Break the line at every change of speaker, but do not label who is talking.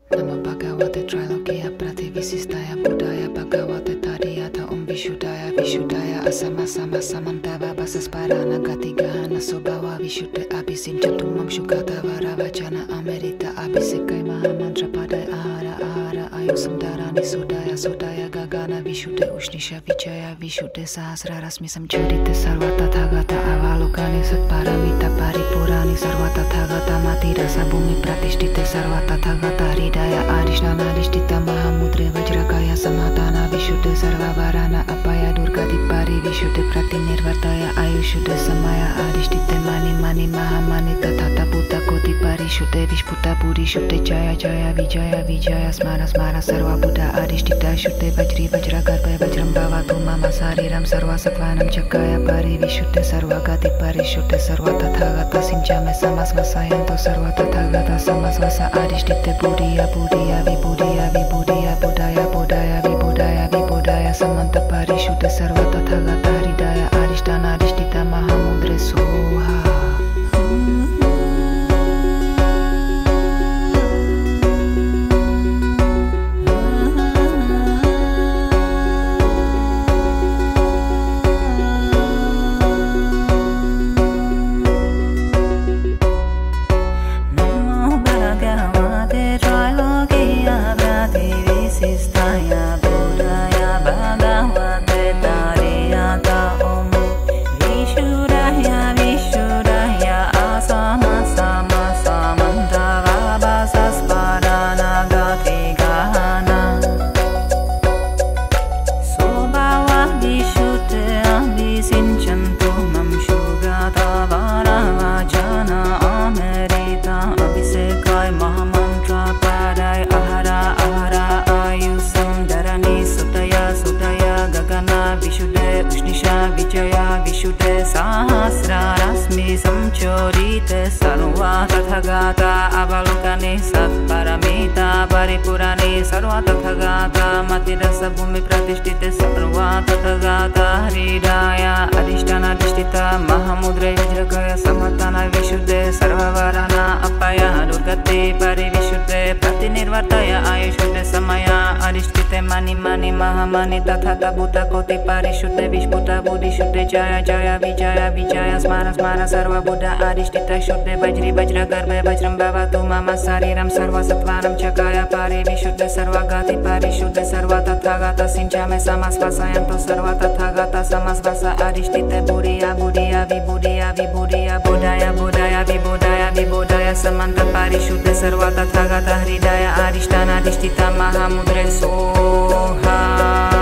Namo Bhagavate Trilokia Prativisistaya Buddhaya Bhagavate Tadiyata Vishudaya Vishudaya Asama Sama Samantava Basasparana Gatigahana Sobhava Vishuddha Abhisim Chatumam Shukata Varavachana Amerita Abhisekai Mahamantra Padaya Ahara Ahara Ayusam Dharani Sodaya Sodaya Gagana Vishuddha Ushnisha Vichaya Vishuddha Sahasra Rasmi Samchurite Sarvata Thagata Avalokani Satparamita Paripurani Sarvata Thagata Mati Rasa Bhumi Pratishtite Sarvata Thagata Hridaya Adhishnana Adhishtita Mahamudre Vajrakaya Samadana Vishuddha Sarvavarana Apaya Durgati Pari Vishuddha Pratinirvartaya Ayushuddha Samaya Adhishtite Mani Mani Mahamani Tathata Bhuta Koti Parishuddha Vishputa Budi Shuddha Jaya Jaya Vijaya Vijaya Smara Smara Sarva Buddha Adhishtita Shuddha Vajri Vajra Garbha Vajram Bhavatu Mama Sariram Sarva Satvanam Chakaya Pari Vishuddha Sarva Gati Parishuddha Sarva Tathagata Sinchame Samasvasayanto Sarva Tathagata Samasvasa Adhishtite Buddhiya Buddhiya Vibhudiya Vibhudiya Buddhaya Buddhaya Vibhudaya Vibhudaya Samanta Parishuddha Sarva Tathagata Hridaya Adhishtana Adhishtita Mahamudre Soha. Sahasra rasmi samchorite sarva tathagata avalokane satparamita paripurane sarva tathagata matirasa bhumi pratishtite sarva tathagata hridaya adhishtana adhishtita mahamudre vajrakaya samatana vishuddhe sarvavarana apaya durgate parivishuddhe pratinirvartaya ayushuddhe samaya adhishtite mani mani mahamani tathata bhuta koti parishuddhe vishputa buddhishuddhe jaya jaya Vijaya Vijaya Smara Smara Sarva Buddha Adhishtita Shuddha Vajri Vajra Garbha Vajram Bhavatu Mama Sariram Sarva Satvanam Chakaya Pari Vishuddha Sarva Gati Parishuddha Sarva Tathagata Sinchame Samasvasayanto Sarva Tathagata Samasvasa Adhishtita Buddhiya Buddhiya Vibhudiya Vibhudiya Buddhaya Buddhaya Vibhudaya Vibhudaya Samanta Parishuddha Sarva Tathagata Hridaya Adhishtana Adhishtita Mahamudre Soha.